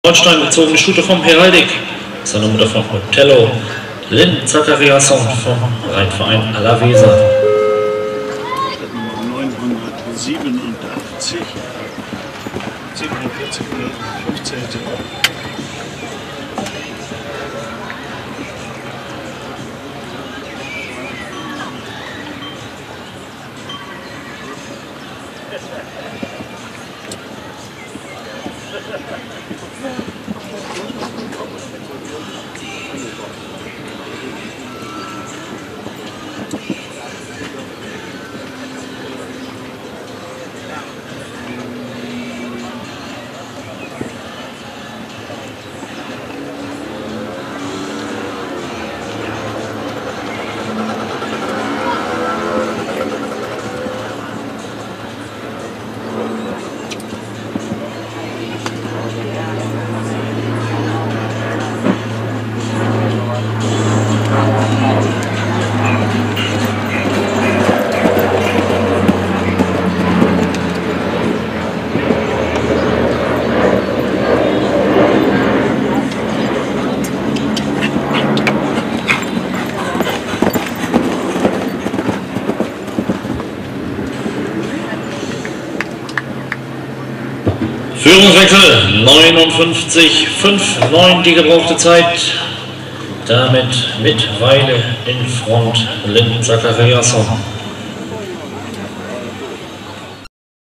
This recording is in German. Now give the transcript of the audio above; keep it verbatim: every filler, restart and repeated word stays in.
Holstein gezogene Schute vom Heraldik. Seine Mutter von Hotello. Lynn Zachariasson vom Reitverein Alavesa. neunhundertsiebenundachtzig. siebenundvierzig, fünfzehn. Führungswechsel neunundfünfzig fünf neun die gebrauchte Zeit. Damit mit Weile in Front Lynn Zachariasson.